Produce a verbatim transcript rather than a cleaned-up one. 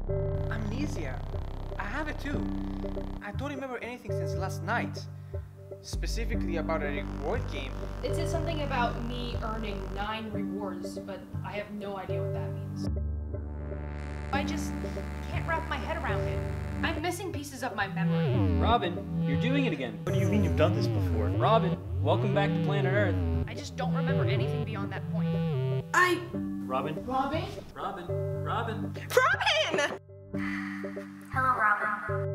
Amnesia. I have it too. I don't remember anything since last night. Specifically about a reward game. It said something about me earning nine rewards, but I have no idea what that means. I just can't wrap my head around it. I'm missing pieces of my memory. Robin, you're doing it again. What do you mean you've done this before? Robin, welcome back to planet Earth. I just don't remember anything beyond that point. I... Robin? Robin? Robin, Robin. Robin! Hello, Robin.